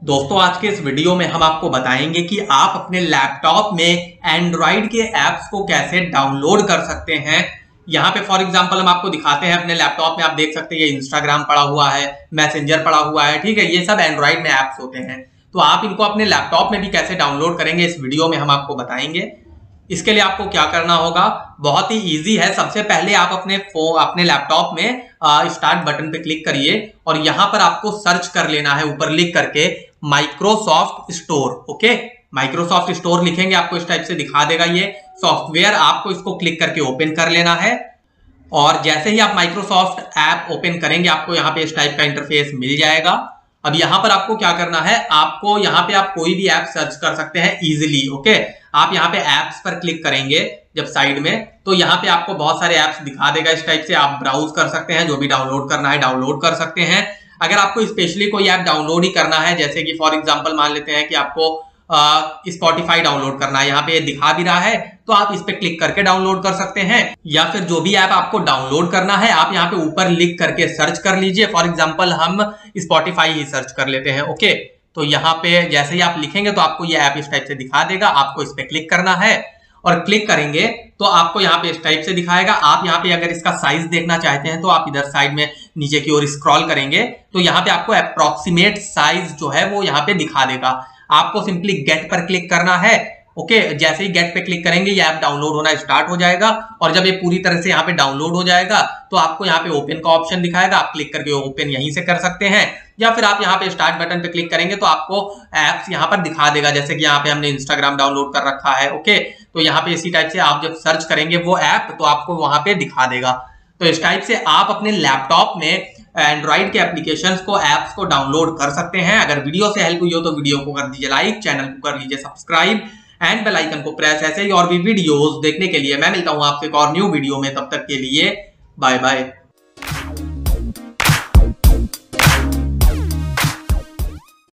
दोस्तों आज के इस वीडियो में हम आपको बताएंगे कि आप अपने लैपटॉप में एंड्रॉइड के ऐप्स को कैसे डाउनलोड कर सकते हैं। यहाँ पे फॉर एग्जांपल हम आपको दिखाते हैं अपने लैपटॉप में, आप देख सकते हैं ये इंस्टाग्राम पड़ा हुआ है, मैसेंजर पड़ा हुआ है, ठीक है, ये सब एंड्रॉइड में ऐप्स होते हैं। तो आप इनको अपने लैपटॉप में भी कैसे डाउनलोड करेंगे इस वीडियो में हम आपको बताएंगे। इसके लिए आपको क्या करना होगा, बहुत ही इजी है। सबसे पहले आप अपने लैपटॉप में स्टार्ट बटन पे क्लिक करिए और यहां पर आपको सर्च कर लेना है ऊपर लिख करके Microsoft store. Okay, Microsoft store लिखेंगे आपको इस टाइप से दिखा देगा ये सॉफ्टवेयर। आपको इसको क्लिक करके ओपन कर लेना है और जैसे ही आप माइक्रोसॉफ्ट ऐप ओपन करेंगे आपको यहाँ पे इस टाइप का इंटरफेस मिल जाएगा। अब यहाँ पर आपको क्या करना है, आपको यहाँ पे आप कोई भी ऐप सर्च कर सकते हैं इजीली। ओके, आप यहाँ पे ऐप्स पर क्लिक करेंगे जब साइड में, तो यहाँ पे आपको बहुत सारे ऐप्स दिखा देगा इस टाइप से। आप ब्राउज कर सकते हैं, जो भी डाउनलोड करना है डाउनलोड कर सकते हैं। अगर आपको स्पेशली कोई ऐप डाउनलोड ही करना है, जैसे कि फॉर एग्जांपल मान लेते हैं कि आपको स्पॉटिफाई डाउनलोड करना है, यहाँ पे दिखा भी रहा है, तो आप इस पे क्लिक करके डाउनलोड कर सकते हैं। या फिर जो भी ऐप आपको डाउनलोड करना है आप यहाँ पे ऊपर लिख करके सर्च कर लीजिए। फॉर एग्जांपल हम स्पॉटिफाई ही सर्च कर लेते हैं। ओके, तो यहाँ पे जैसे ही आप लिखेंगे तो आपको ये ऐप इस टाइप से दिखा देगा। आपको इस पे क्लिक करना है और क्लिक करेंगे तो आपको यहाँ पे इस टाइप से दिखाएगा। आप यहाँ पे अगर इसका साइज देखना चाहते हैं तो आप इधर साइड में नीचे की ओर स्क्रॉल करेंगे तो यहाँ पे आपको अप्रोक्सीमेट साइज जो है वो यहाँ पे दिखा देगा। आपको सिंपली गेट पर क्लिक करना है। ओके, जैसे ही गेट पे क्लिक करेंगे ये ऐप डाउनलोड होना स्टार्ट हो जाएगा और जब ये पूरी तरह से यहाँ पे डाउनलोड हो जाएगा तो आपको यहाँ पे ओपन का ऑप्शन दिखाएगा। आप क्लिक करके ओपन यहीं से कर सकते हैं या फिर आप यहाँ पे स्टार्ट बटन पे क्लिक करेंगे तो आपको ऐप्स यहाँ पर दिखा देगा। जैसे कि यहाँ पे हमने इंस्टाग्राम डाउनलोड कर रखा है। ओके, तो यहाँ पे इसी टाइप से आप जब सर्च करेंगे वो ऐप तो आपको वहां पे दिखा देगा। तो इस टाइप से आप अपने लैपटॉप में एंड्रॉइड के एप्लीकेशंस को, ऐप्स को डाउनलोड कर सकते हैं। अगर वीडियो से हेल्प हुई हो तो वीडियो को कर दीजिए लाइक, चैनल को कर लीजिए सब्सक्राइब एंड बेल आइकन को प्रेस। ऐसे ही और भी वीडियोस देखने के लिए मैं मिलता हूं आपसे एक और न्यू वीडियो में। तब तक के लिए बाय बाय।